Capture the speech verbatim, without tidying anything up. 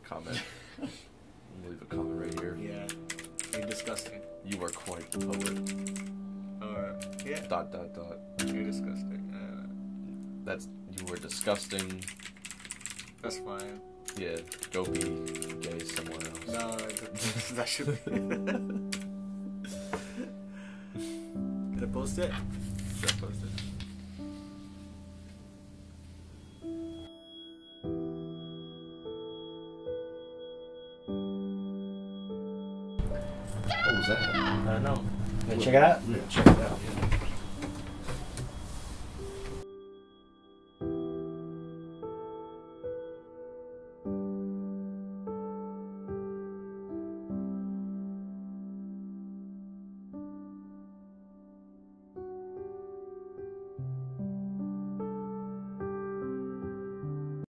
comment. Leave a comment right here. Yeah. You're disgusting. You are quite the poet. Or, yeah. Dot, dot, dot. You're disgusting. Uh, That's, you were disgusting. that's fine. Yeah, go be gay somewhere else. No, that, that should be. Gonna post it? Should I post it? What was that? I don't know. Gonna check it out? Yeah, check it out. Yeah.